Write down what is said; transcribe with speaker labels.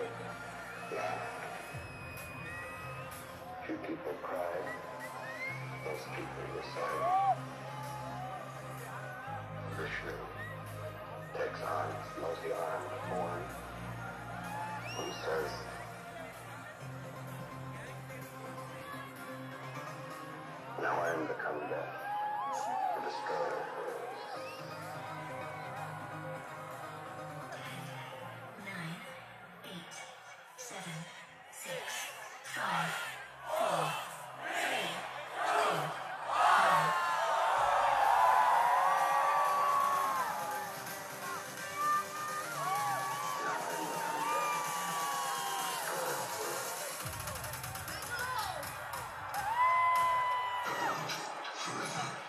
Speaker 1: laughed. Few people cried. Most people were silent. Vishnu takes on its multi-armed form. He says, now I am become death, the destroyer.
Speaker 2: 9, 8, 7, 6, 5, 4, 3, 2, 1.
Speaker 1: Now I am become death, destroyer.